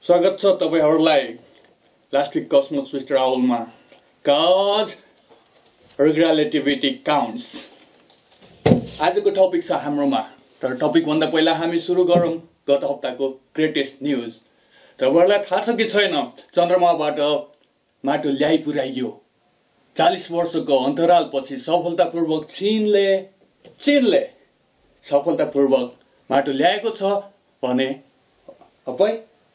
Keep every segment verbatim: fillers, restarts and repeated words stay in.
स्वागत छ तपाईहरुलाई लास्ट वीक कस्मोस ट्विस्टर आउलमा cause relativity counts। आजको टपिक छ हाम्रोमा, तर टपिक भन्दा पहिला हामी सुरु गरौँ गत हप्ताको ग्रेटेस्ट न्यूज। तपाईहरुलाई थाहा छ कि छैन, चन्द्रमाबाट माटो ल्याइ पुर्याइयो। चालीस वर्षको अन्तरालपछि सफलतापूर्वक चीनले चीनले सफलतापूर्वक माटो ल्याएको छ भने अबै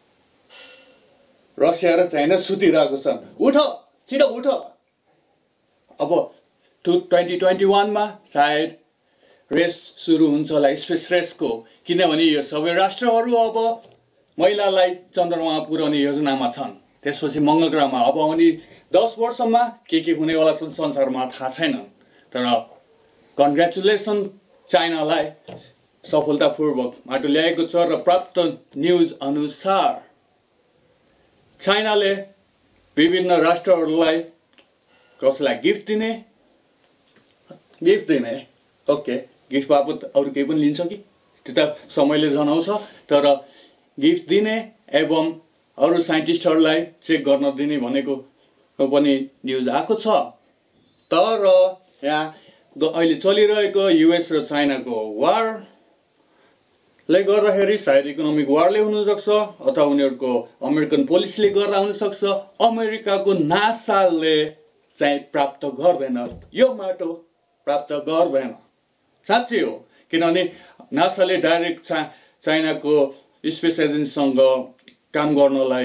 रसिया र चाइना सुतिरहेको छन्। उठ छिटो उठ। अब ट्वेन्टी ट्वेन्टी वन मा सायद रेस सुरु हुन्छ होला स्पेस रेसको, किनभने यो सबै राष्ट्रहरू अब महिलालाई चन्द्रमामा पुर्याउने योजनामा छन्। त्यसपछि मंगल ग्रहमा अब आउने दस वर्षमा के के हुनेवाला छ संसारमा थाहा छैन, तर कन्ग्रेचुलेसन चाइनालाई सफलतापूर्वक माटो ल्याएको छ। र प्राप्त न्यूज अनुसार चाइनाले विभिन्न राष्ट्रहरूलाई कसलाई गिफ्ट दिने गिफ्ट दिने ओके गिफ्ट बापत अरू केही पनि लिन्छ कि त्यो त समयले जनाउँछ, तर गिफ्ट दिने एवं अरू साइन्टिस्टहरूलाई चेक गर्न दिने भनेको पनि न्यूज आएको छ। तर यहाँ अहिले चलिरहेको युएस र चाइनाको वार ले गर्दाखेरि सायद इकोनोमिक वारले हुन सक्छ, अथवा उनीहरूको अमेरिकन पोलिसले गर्दा हुन सक्छ। अमेरिकाको नासाले चाहिँ प्राप्त गर्दैन, यो माटो प्राप्त गर्दैन। साँच्चै हो, किनभने नासाले डाइरेक्ट चा चाइनाको स्पेस एजेन्सीसँग काम गर्नलाई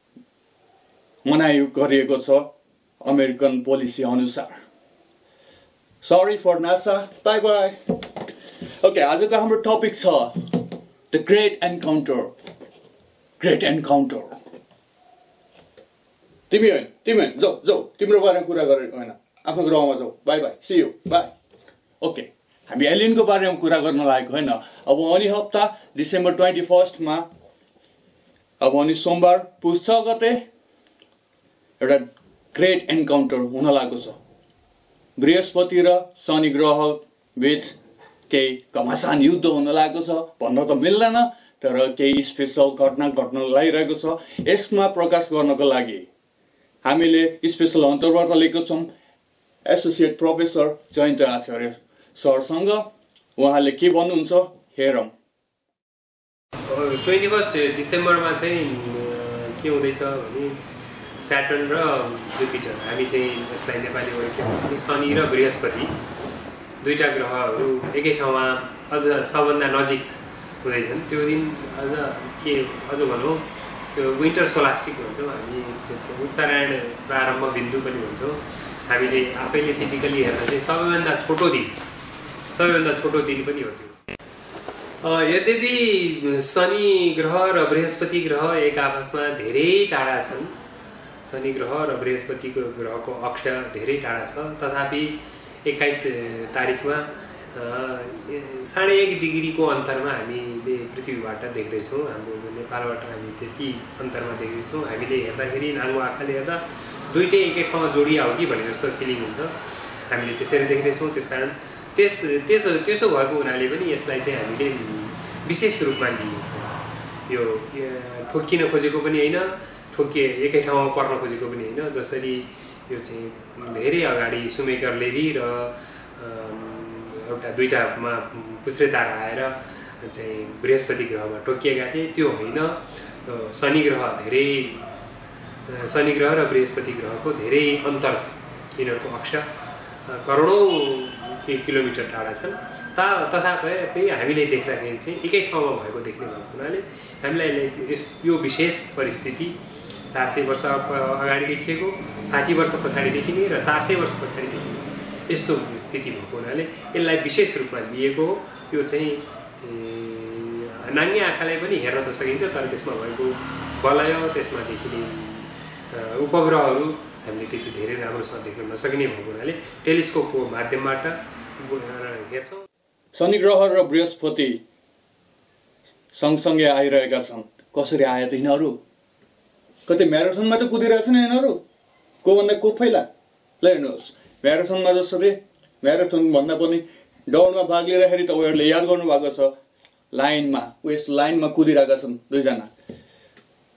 मनाइ गरिएको छ अमेरिकन पोलिसी अनुसार। Sorry for NASA, bye bye. Okay, आजको हाम्रो टपिक छ The Great Encounter। Great Encounter। तिमी होइन तिमी होइन जाऊ जाऊ, तिम्रो बारेमा कुरा गरेको होइन, आफ्नो ग्रहमा जाऊ। Bye bye, see you, bye. Okay, हामी एलियनको बारेमा कुरा गर्न लागेको होइन। अब अनि हप्ता डिसेम्बर ट्वेन्टी फर्स्टमा अब अनि सोमबार पुस छ गते एउटा ग्रेट एन्काउन्टर हुन लागेको छ। बृहस्पति र शनि ग्रह बीच केही घमासान युद्ध हुन लागेको छ भन्न त मिल्दैन, तर केही स्पेशल घटना घट्न लागिरहेको छ। यसमा प्रकाश गर्नको लागि हामीले स्पेशल अन्तर्वार्ता लिएको छौँ एसोसिएट प्रोफेसर जयन्त आचार्य सरसँग। उहाँले के भन्नुहुन्छ हेरौँ। ट्वेन्टी फर्स्ट डिसेम्बरमा चाहिँ के हुँदैछ भने स्याटर्न र जुपिटर, हामी चाहिँ यसलाई नेपालीबाट के भन्छ शनि र बृहस्पति दुईटा ग्रहहरू एकै ठाउँमा अझ सबभन्दा नजिक हुँदैछन्। त्यो दिन अझ के अझ भनौँ त्यो विन्टर सोलास्टिक भन्छौँ हामी, उत्तरायण प्रारम्भ बिन्दु पनि भन्छौँ हामीले। आफैले फिजिकली हेर्दा चाहिँ सबैभन्दा छोटो दिन सबैभन्दा छोटो दिन पनि हो त्यो। यद्यपि शनि ग्रह र बृहस्पति ग्रह एक आपसमा धेरै टाढा छन्। शनि ग्रह र बृहस्पतिको ग्रहको अक्ष धेरै टाढा छ, तथापि एक्काइस तारिखमा साढे एक डिग्रीको अन्तरमा हामीले पृथ्वीबाट देख्दैछौँ। हाम्रो नेपालबाट हामी त्यति अन्तरमा देख्दैछौँ। हामीले हेर्दाखेरि नाङ्गो आँखाले हेर्दा दुइटै एकै ठाउँमा जोडिया हो कि भने जस्तो फिलिङ हुन्छ, हामीले त्यसरी देख्दैछौँ। त्यसकारण त्यस त्यसो त्यसो भएको हुनाले पनि यसलाई चाहिँ हामीले विशेष रूपमा लियौँ। यो ठोक्किन खोजेको पनि होइन, ठोकिए एकै ठाउँमा पर्न खोजेको पनि होइन। जसरी यो चाहिँ धेरै अगाडि सुमेकर लेवी र एउटा दुईटामा पुच्छ्रे तारा आएर चाहिँ बृहस्पति ग्रहमा टोकिएका थिए, त्यो होइन। शनि ग्रह धेरै शनि ग्रह र बृहस्पति ग्रहको धेरै अन्तर छ। यिनीहरूको अक्ष करोडौँ किलोमिटर टाढा छन्। ता तथापि हामीले देख्दाखेरि चाहिँ एकै ठाउँमा भएको देख्ने भएको हुनाले हामीलाई यस यो विशेष परिस्थिति चार सय वर्ष अगाडि देखिएको, साठी वर्ष पछाडि देखिने र चार सय वर्ष पछाडि देखिने यस्तो स्थिति भएको हुनाले यसलाई विशेष रूपमा लिएको हो। यो चाहिँ नाङ्गे आँखालाई पनि हेर्न त सकिन्छ, तर त्यसमा भएको वलय, त्यसमा देखिने उपग्रहहरू हामीले त्यति धेरै राम्रोसँग देख्न नसकिने भएको हुनाले टेलिस्कोपको माध्यमबाट हेर्छौँ। शनि ग्रह र बृहस्पति सँगसँगै आइरहेका छन्। कसरी आए त यिनीहरू? कतै म्याराथनमा त कुदिरहेछन् यिनीहरू, को भन्दा को पहिला। ल हेर्नुहोस्, म्याराथनमा जसरी म्याराथन भन्दा पनि दौडमा भाग लिँदाखेरि तपाईँहरूले याद गर्नुभएको छ, लाइनमा वेस्ट लाइनमा कुदिरहेका छन् दुईजना।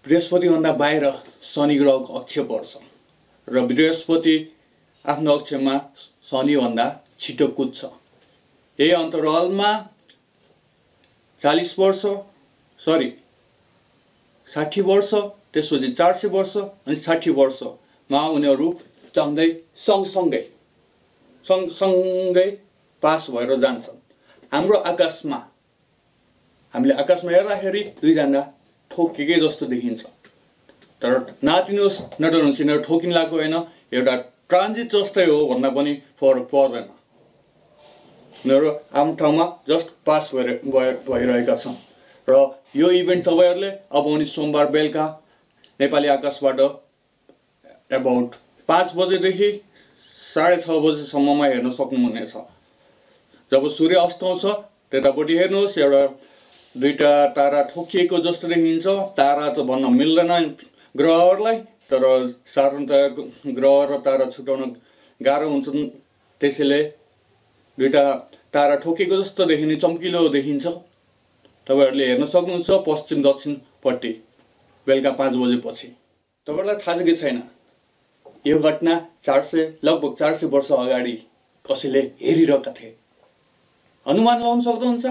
बृहस्पतिभन्दा बाहिर शनि ग्रहको अक्ष पर्छ र बृहस्पति आफ्नो अक्षमा शनिभन्दा छिटो कुद्छ। यही अन्तरालमा चालिस वर्ष सरी साठी वर्ष, त्यसपछि चार सय वर्ष अनि साठी वर्षमा उनीहरू चढ्दै सँगसँगै सँगसँगै पास भएर जान्छन्। हाम्रो आकाशमा हामीले आकाशमा हेर्दाखेरि दुईजना ठोकेकै जस्तो देखिन्छ, तर नातिनुहोस् नडराउनुहोस्, यिनीहरू ठोकिन लागेको होइन, एउटा ट्रान्जिट जस्तै हो भन्दा पनि फरक पर्दैन। उनीहरू आफ्नो ठाउँमा जस्ट पास भएर भइरहेका छन् र यो इभेन्ट तपाईँहरूले अब आउने सोमबार बेलुका नेपाली आकाशबाट एबाउट पाँच बजेदेखि साढे छ बजेसम्ममा हेर्न सक्नुहुनेछ। जब सूर्य अस्ताउँछ त्यतापट्टि हेर्नुहोस्, एउटा दुईटा तारा ठोकिएको जस्तो देखिन्छ। तारा त भन्न मिल्दैन ग्रहहरूलाई, तर साधारणतः ग्रह र तारा छुटाउन गाह्रो हुन्छन्, त्यसैले दुईटा तारा ठोकिएको जस्तो देखिने चम्किलो देखिन्छ। तपाईँहरूले हेर्न सक्नुहुन्छ पश्चिम दक्षिणपट्टि बेलुका पाँच बजेपछि। तपाईँहरूलाई थाहा छ कि छैन, यो घटना चार सय लगभग चार सय वर्ष अगाडि कसैले हेरिरहेका थिए? अनुमान लगाउन सक्नुहुन्छ?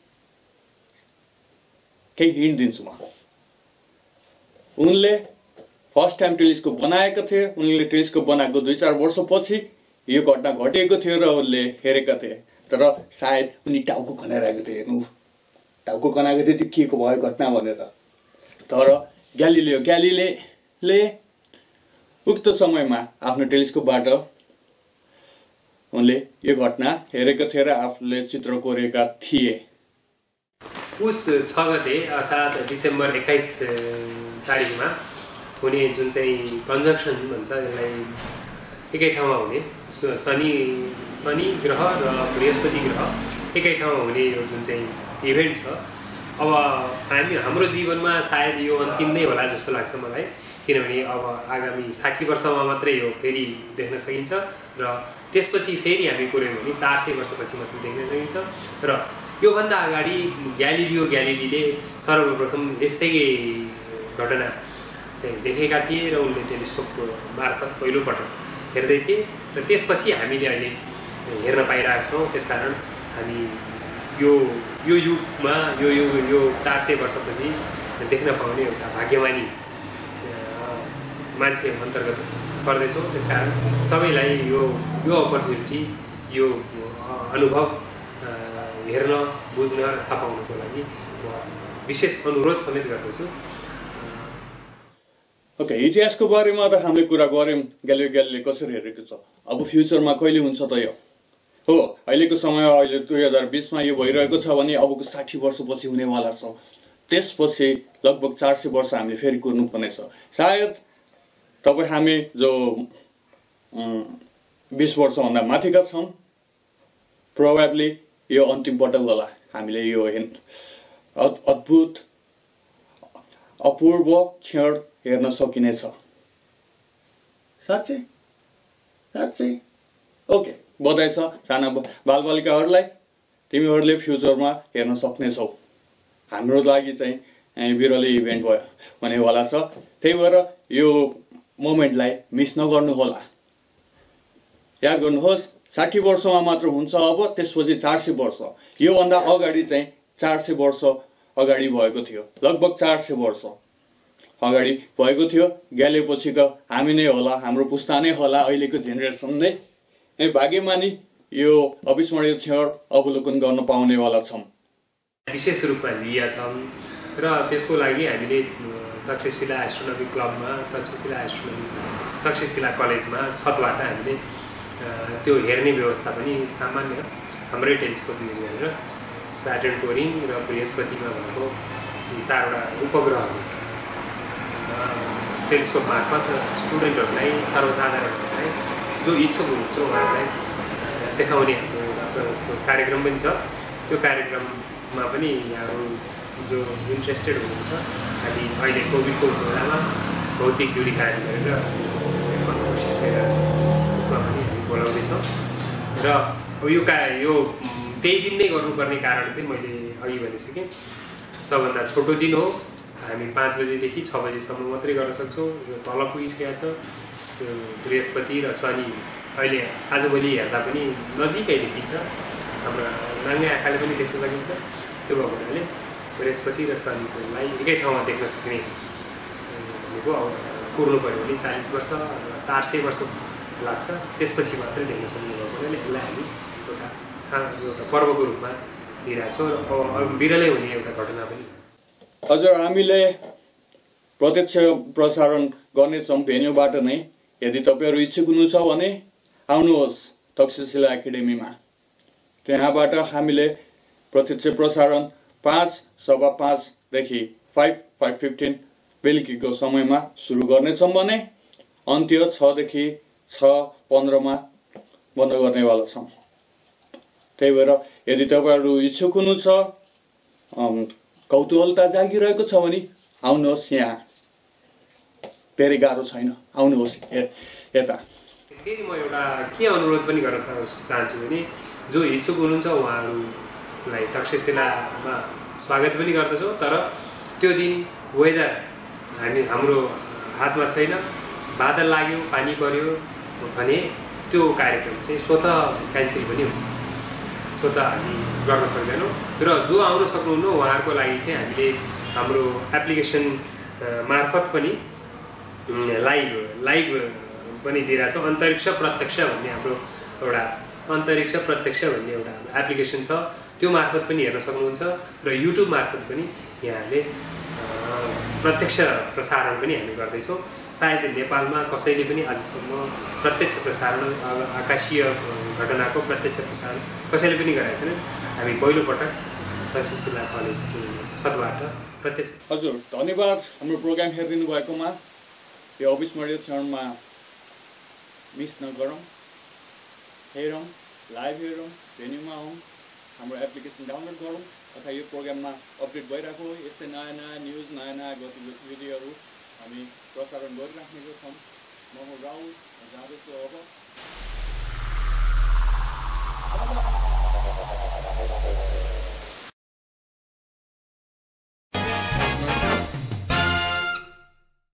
केही हिन्ट दिन्छु म। उनले फर्स्ट टाइम टेलिस्कोप बनाएका थिए। उनले टेलिस्कोप बनाएको दुई चार वर्षपछि यो घटना घटेको थियो र उनले हेरेका थिए, तर सायद उनी टाउको खनाइरहेको थिए। हेर्नु, टाउको खनाएको थियो त्यो के को भयो घटना भनेर। तर ग्यालिलियो ग्यालिलेले उक्त समयमा आफ्नो टेलिस्कोपबाट उनले यो घटना हेरेको थिए र आफूले चित्र कोरेका थिए। उस छ गते अर्थात् डिसेम्बर एक्काइस तारिकमा हुने जुन चाहिँ कन्जङ्सन भन्छ, यसलाई एकै ठाउँमा हुने शनि शनि ग्रह र बृहस्पति ग्रह एकै ठाउँमा हुने यो जुन चाहिँ इभेन्ट छ, अब हामी हाम्रो जीवनमा सायद यो अन्तिम नै होला जस्तो लाग्छ मलाई। किनभने अब आगामी साठी वर्षमा मात्रै यो फेरि देख्न सकिन्छ र त्यसपछि फेरि हामी कोर्यौँ भने चार सय वर्षपछि मात्रै देख्न सकिन्छ। र योभन्दा अगाडि ग्यालिलियो ग्यालिलीले सर्वप्रथम यस्तै घटना चाहिँ देखेका थिए र उनले टेलिस्कोपको मार्फत पहिलोपटक हेर्दै थिए र त्यसपछि हामीले अहिले हेर्न पाइरहेका छौँ। त्यसकारण हामी यो यो युगमा यो यो यो चार सय वर्षपछि देख्न पाउने एउटा भाग्यमानी मान्छे अन्तर्गत पर्दैछौँ। त्यसकारण सबैलाई यो यो अपर्च्युनिटी, यो अनुभव हेर्न बुझ्न र थाहा पाउनको लागि म विशेष अनुरोध समेत गर्दछु। ओके, इतिहासको बारेमा त हामीले कुरा गऱ्यौँ, ग्यालिलियो ग्यालिले कसरी हेरेको छ। अब फ्युचरमा कहिले हुन्छ त यो हो? अहिलेको समय अहिले दुई हजार बिसमा यो भइरहेको छ भने अबको साठी वर्षपछि हुनेवाला छ। त्यसपछि लगभग चार सय वर्ष हामीले फेरि कुर्नुपर्ने छ। सायद तपाईँ हामी जो बिस वर्षभन्दा माथिका छौँ, प्रोबेबली यो अन्तिम पटक होला हामीले यो अद्भुत अपूर्व क्षण हेर्न सकिनेछ। साँच्चै साँच्चै ओके, बधाई छ साना बालबालिकाहरूलाई, तिमीहरूले फ्युचरमा हेर्न सक्नेछौ। हाम्रो लागि चाहिँ बिरलै इभेन्ट भयो हुनेवाला छ। त्यही भएर यो मोमेन्टलाई मिस नगर्नु होला। याद गर्नुहोस्, साठी वर्षमा मात्र हुन्छ अब, त्यसपछि चार सय वर्ष। योभन्दा अगाडि चाहिँ चार सय वर्ष अगाडि भएको थियो, लगभग चार सय वर्ष अगाडि भएको थियो। ग्यालिलियोपछिको हामी नै होला, हाम्रो पुस्ता नै होला, अहिलेको जेनेरेसन नै भाग्यमानी यो अविस्मरणीय क्षण अवलोकन गर्न पाउनेवाला छौँ। विशेष रूपमा लिएका छौँ र त्यसको लागि हामीले तक्षशिला एस्ट्रोनोमी क्लबमा, तक्षशिला एस्ट्रोनोमी तक्षशिला कलेजमा छतबाट हामीले त्यो हेर्ने व्यवस्था पनि सामान्य हाम्रै टेलिस्कोप युज गरेर स्याटर्नको रिङ र बृहस्पतिमा भएको चारवटा उपग्रहहरू टेलिस्कोप मार्फत स्टुडेन्टहरूलाई, सर्वसाधारणहरूलाई जो इच्छुक हुनुहुन्छ उहाँहरूलाई देखाउने हाम्रो कार्यक्रम पनि छ। त्यो कार्यक्रममा पनि यहाँहरू जो इन्ट्रेस्टेड हुनुहुन्छ, हामी अहिले कोभिडको बेलामा भौतिक दूरी कायम गरेर देखाउन कोसिस गरिरहेका छौँ। त्यसमा पनि हामी बोलाउँदैछौँ र अब यो का यो त्यही दिन नै गर्नुपर्ने कारण चाहिँ मैले अघि भनिसकेँ, सबभन्दा छोटो दिन हो हामी पाँच बजीदेखि छ बजीसम्म मात्रै गर्न सक्छौँ। यो तल पुगिसकेको छ। यो बृहस्पति र शनि अहिले आजभोलि हेर्दा पनि नजिकै देखिन्छ, हाम्रो नाङ्गे आँखाले पनि देख्न सकिन्छ। त्यो भएको हुनाले बृहस्पति र शनिकोलाई एकै ठाउँमा देख्न सक्ने भनेको कुर्नु पऱ्यो भने चालिस वर्ष अथवा चार सय वर्ष लाग्छ, त्यसपछि मात्रै देख्न सक्ने भएको हुनाले यसलाई हामी एउटा एउटा पर्वको रूपमा लिइरहेको छौँ र अब बिरलै हुने एउटा घटना पनि। हजुर, हामीले प्रत्यक्ष प्रसारण गर्नेछौँ भेन्यूबाट नै। यदि तपाईँहरू इच्छुक हुनुहुन्छ भने आउनुहोस् तक्षशिला एकाडेमीमा। त्यहाँबाट हामीले प्रत्यक्ष प्रसारण पाँच सवा पाँचदेखि फाइभ फाइभ फिफ्टिन बेलुकीको समयमा सुरु गर्नेछौँ भने अन्त्य छदेखि छ पन्ध्रमा बन्द गर्नेवाला छौँ। त्यही भएर यदि तपाईँहरू इच्छुक हुनुहुन्छ, कौतूहलता जागिरहेको छ भने आउनुहोस् यहाँ, धेरै गाह्रो छैन, आउनुहोस् यता। फेरि म एउटा के अनुरोध पनि गर्न चाहन्छु भने जो इच्छुक हुनुहुन्छ उहाँहरूलाई तक्षशिलामा स्वागत पनि गर्दछौँ, तर त्यो दिन वेदर हामी हाम्रो हातमा छैन। बादल लाग्यो, पानी पर्यो भने त्यो कार्यक्रम चाहिँ स्वतः क्यान्सल पनि हुन्छ, स्वतः हामी गर्न सक्दैनौँ। र जो आउन सक्नुहुन्न उहाँहरूको लागि चाहिँ हामीले हाम्रो एप्लिकेसन मार्फत पनि लाइभ लाइभ पनि दिइरहेछौँ। अन्तरिक्ष प्रत्यक्ष भन्ने हाम्रो एउटा अन्तरिक्ष प्रत्यक्ष भन्ने एउटा एप्लिकेसन छ, त्यो मार्फत पनि हेर्न सक्नुहुन्छ र युट्युब मार्फत पनि यहाँहरूले प्रत्यक्ष प्रसारण पनि हामी गर्दैछौँ। सायद नेपालमा कसैले पनि आजसम्म प्रत्यक्ष प्रसारण आकाशीय घटनाको प्रत्यक्ष प्रसारण कसैले पनि गरेका छैनन्। हामी पहिलोपटक तक्षशिला कलेजको छतबाट प्रत्यक्ष। हजुर, धन्यवाद हाम्रो प्रोग्राम हेरिदिनु भएकोमा। यो अविस्मरणीय क्षणमा मिस नगरौँ, हेरौँ, लाइभ हेरौँ, भेन्यूमा आउँ, हाम्रो एप्लिकेसन डाउनलोड गरौँ अथवा यो प्रोग्राममा अपडेट भइरहेको यस्तै नयाँ नयाँ न्युज, नयाँ नयाँ गतिविधिहरू हामी प्रसारण गरिराख्नेको छौँ। म राहुल जाँदैछु अब।